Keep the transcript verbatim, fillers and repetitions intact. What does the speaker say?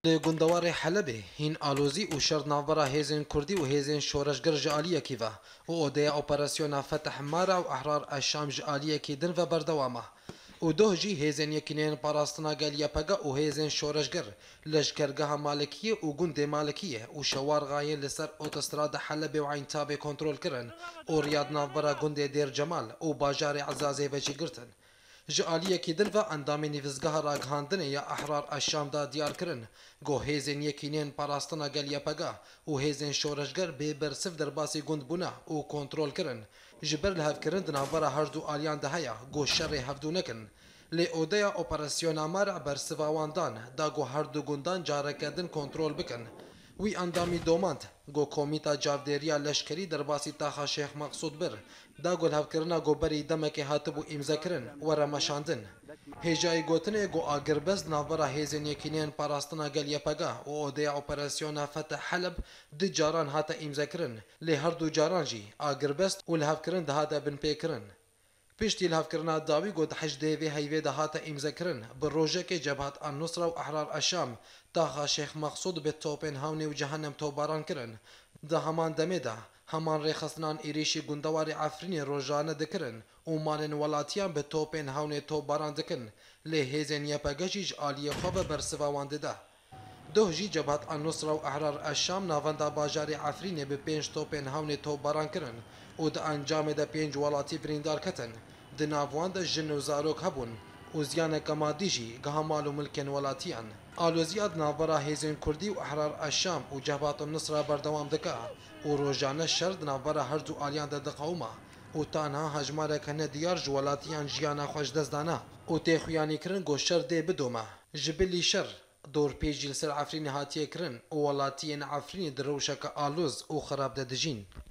گندوار حلبه هین آلوزی و شر نافبرا هیزن کردی و هیزن شورشگر جالیه کیوه و اودیا اپراسیون فتح مارا و احرار الشام جالیه کی دن و بردوامه و دو جی هیزن یکینین پاراستنا گلیا پگا و هیزن شورشگر لشکرگاه مالکیه و گند مالکیه و شوار غاین لسر اوتوستراد حلبه و عین تابه کنترل کرن و ریاد نافبرا گند دیر جمال و باجار عزازه وچی گرتن جالیه کی دن و اندام نویزگاه راگهاندن یا احرار الشام دا دیار کرن گو هیزن یکینین پاراستنا گلیا پگا و هیزن شورشگر به برسف در باسی گند بونا و کنترل کرن جبر لهف کرن دنافبرا هردو آلیان دهیا گو شر هفدو نکن لی اودیا اپراسیون مارع بر سواواندان دا گو هردو گندان جارکردن کنترول بکن وی اندامی دوماند گو کومیتا جاودیریا لشکری در باسی تاخا شیخ مقصود بر دا گو لهف کرنا گو بری دمک هاتبو امزا کرن و رمشاندن هجای گوتنه گو آگربز نافبرا هیزن یکینین پاراستنا گلیا پگا و اودیا اپراسیون فتح حلب دی جاران هاتا امزا کرن لی هردو جاران جی آگربز و لهف کرن ده هاتا بن پی کرن پشتی لهفکرنا داوی گود حج دیوی هیوی دهات امزا کرن بر روژه که جبهت النصره و احرار الشام تاخا شیخ مقصود به توپین هاونی و جهنم توباران کرن ده همان دمه ده همان ریخستنان ایریشی گندوار عفرین روژانه دکرن و مالن ولاتیان به توپین هاونی توباران دکن لی هیزن یپگجیج آلیه خواه بر سواوانده ده دو جی جبهت النصره و احرار الشام ناوندا باجار عفرین به پنج توپین هاونی توباران کرن و ده انجام ده پنج ولاتی بریندار کتن ده ناوان ده جن و زاروک هبون و زیان کمادی جی گه مال و ملکن ولاتیان آلوزیاد ناوبرا هیزن کردی و احرار الشام و جبهت النصره بردوام دکه و روژانه شرد ناوبرا هر دو آلیان ده دقومه و تانها هجماره کنه دیار جولاتیان جیانا خوش دزدانه و تیخویانی کرن گو شر ده بدومه جبلی شر دور پیجیل سر عفرین هاتیه کرن و ولاتین عفرین دروشک آلوز و خراب ده دجین